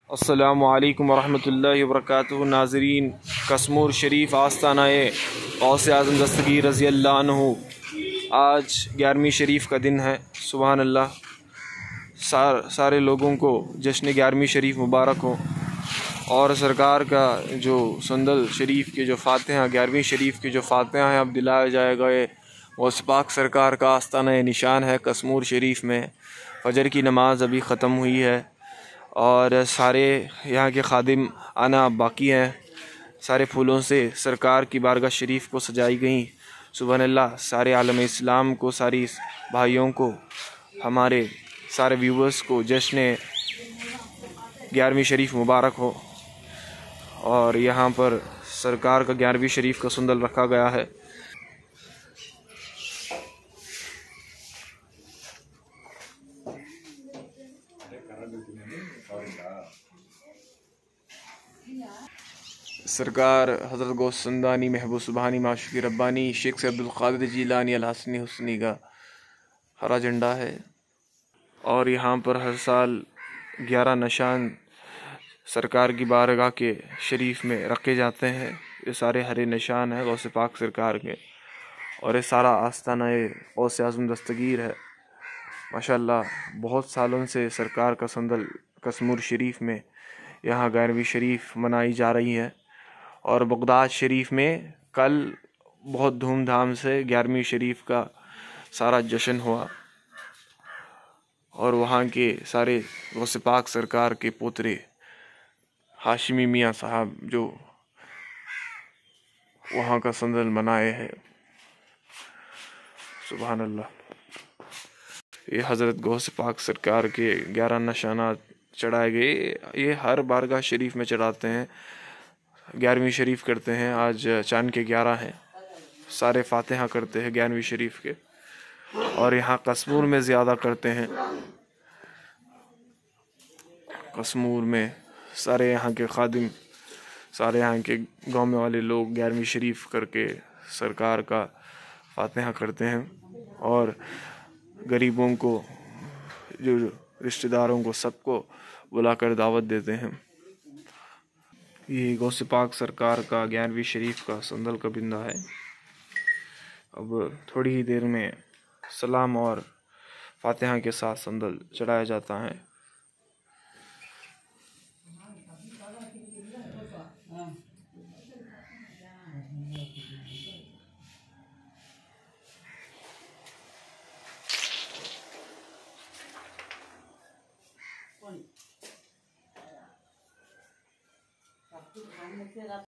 अस्सलामुअलैकुम वरहमतुल्लाहि वबरकातुहू। नाज़रीन, कसमूर शरीफ आस्ताना-ए गौसे आज़म दस्तगीर रज़ी अल्लाह अन्हु। आज 11वीं शरीफ का दिन है। सुबहान अल्लाह। सारे लोगों को जश्न 11वीं शरीफ मुबारक हो। और सरकार का जो संदल शरीफ के जो फ़ातिहा 11वीं शरीफ के जो फ़ातिहा हैं अब दिलाया जाएगा। ये गौस पाक सरकार का आस्ताना निशान है कसमूर शरीफ में। फ़जर की नमाज़ अभी ख़त्म हुई है और सारे यहाँ के खादिम आना बाकी हैं। सारे फूलों से सरकार की बारगाह शरीफ को सजाई गई। सुबहान अल्लाह। सारे आलम इस्लाम को, सारी भाइयों को, हमारे सारे व्यूवर्स को जश्न 11वीं शरीफ मुबारक हो। और यहाँ पर सरकार का 11वीं शरीफ का सुंदल रखा गया है। सरकार हज़रत गौसंदानी महबूब सुबहानी माशूक़ी रब्बानी शेख से अब्दुल क़ादिर जिलानी अल हसनी हुस्नी का हरा झंडा है। और यहाँ पर हर साल 11 निशान सरकार की बारगाह के शरीफ में रखे जाते हैं। ये सारे हरे निशान हैं गौसे पाक सरकार के। और ये सारा आस्ताना गौसे आज़म दस्तगीर है। माशाअल्लाह बहुत सालों से सरकार का संदल कसमूर शरीफ में यहाँ 11वीं शरीफ मनाई जा रही है। और बगदाद शरीफ में कल बहुत धूमधाम से 11वीं शरीफ का सारा जश्न हुआ। और वहाँ के सारे गौसे पाक सरकार के पोतरे हाशिमी मियाँ साहब जो वहाँ का संदल मनाए हैं। सुभान अल्लाह। ये हज़रत गौसे पाक सरकार के 11 निशानात चढ़ाए गए। ये हर बारगाह शरीफ में चढ़ाते हैं। 11वीं शरीफ करते हैं। आज चांद के 11 हैं। सारे फातिहा करते हैं 11वीं शरीफ के। और यहाँ कसमूर में ज़्यादा करते हैं। कसमूर में सारे यहाँ के खादिम, सारे यहाँ के गाँव में वाले लोग 11वीं शरीफ करके सरकार का फातिहा करते हैं। और गरीबों को, जो रिश्तेदारों को, सबको बुलाकर दावत देते हैं। ये गौसे पाक सरकार का 11वीं शरीफ का संदल का बिंदा है। अब थोड़ी ही देर में सलाम और फातिहा के साथ संदल चढ़ाया जाता है।